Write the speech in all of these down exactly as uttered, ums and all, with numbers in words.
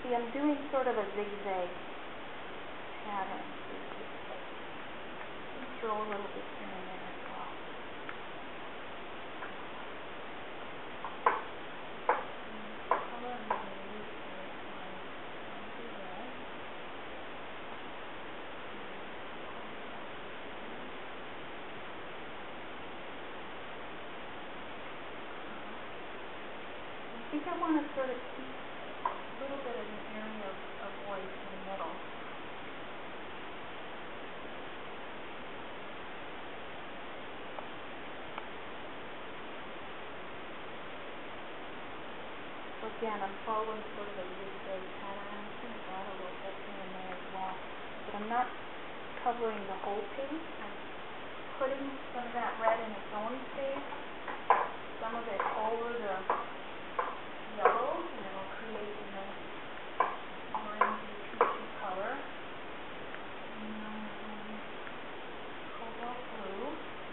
see, I'm doing sort of a zigzag pattern. Throw a little bit here and there as well. I think I want to sort of keep a little bit of an area of, of white in the middle. So again, I'm following sort of a zigzag pattern. I'm just going to add a little bit here and there as well. But I'm not covering the whole piece. I'm putting some of that red in its own space, some of it over the yellow, and it will create a nice orangey, peachy color. And then cobalt blue.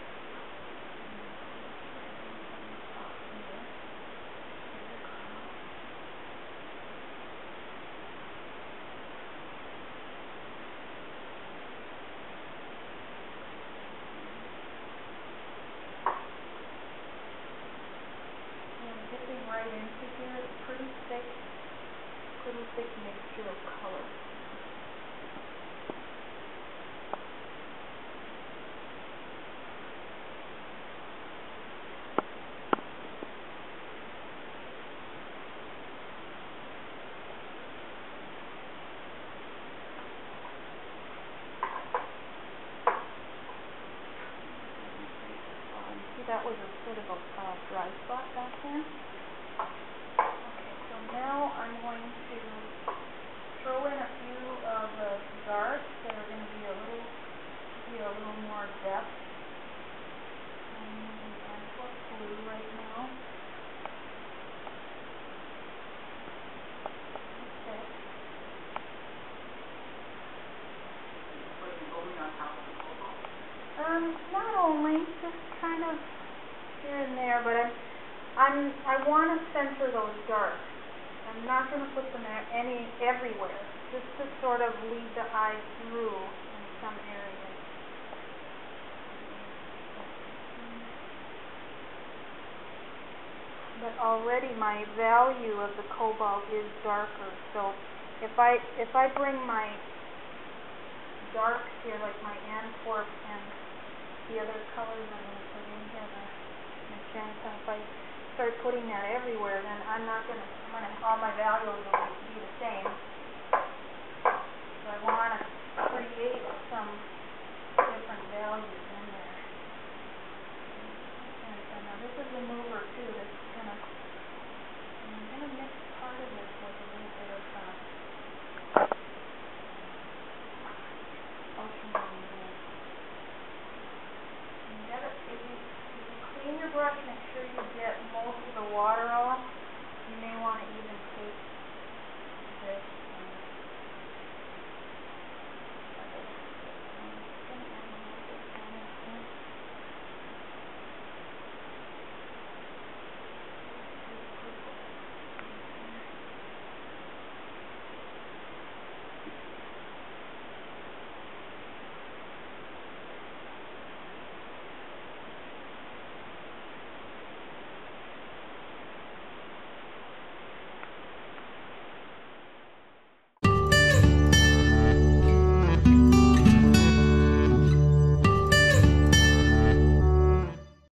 Dipping right into here, it's pretty thick, pretty thick mixture of color. See, that was a sort of a uh, dry spot back there. Okay, so now I'm going to throw in a few of the darks that are going to be a little, give you a little more depth. I'm using Antwerp blue right now. Okay. Like only on top of the cobalt? Um, not only, just kind of here and there, but I'm, I'm, I want to center those darks. I'm not going to put them any everywhere, just to sort of lead the eye through in some areas. But already my value of the cobalt is darker, so if I if I bring my darks here, like my Antwerp and the other colors I'm going to put in here, the magenta, if I start putting that everywhere, then I'm not going to, I'm going to, all my values will be the same. So I want to